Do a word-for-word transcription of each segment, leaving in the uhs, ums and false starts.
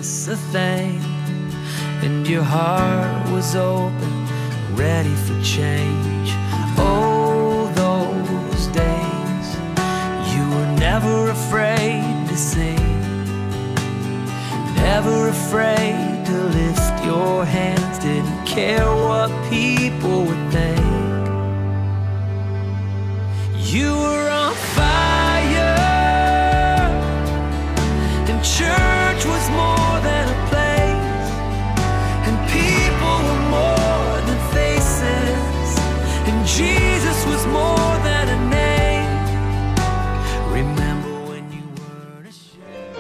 miss a thing, and your heart was open, ready for change. Oh, those days, you were never afraid to sing, never afraid to lift your hands, didn't care what people would think. You were on fire, and church was more than a place, and people were more than faces, and Jesus was more than a name. Remember when you weren't ashamed.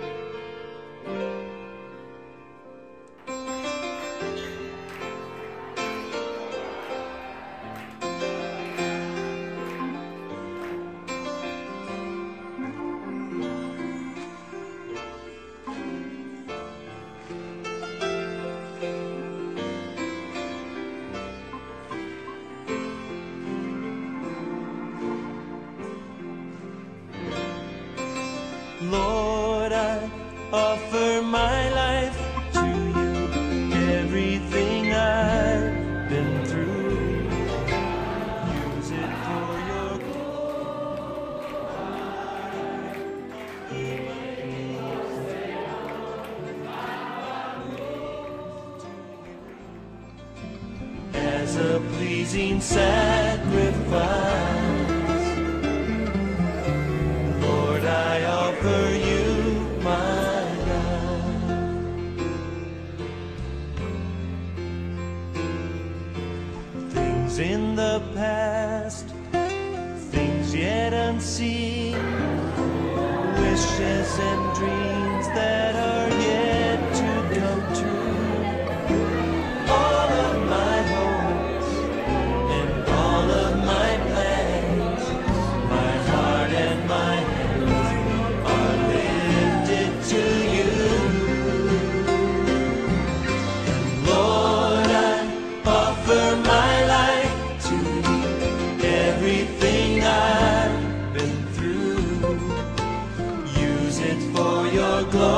Lord, I offer my life to you, everything I've been through. Use it for your glory. As a pleasing sacrifice, I offer you my life. Things in the past, things yet unseen, wishes and dreams that are yet to come true. All of my hopes and all of my plans, my heart and my glory.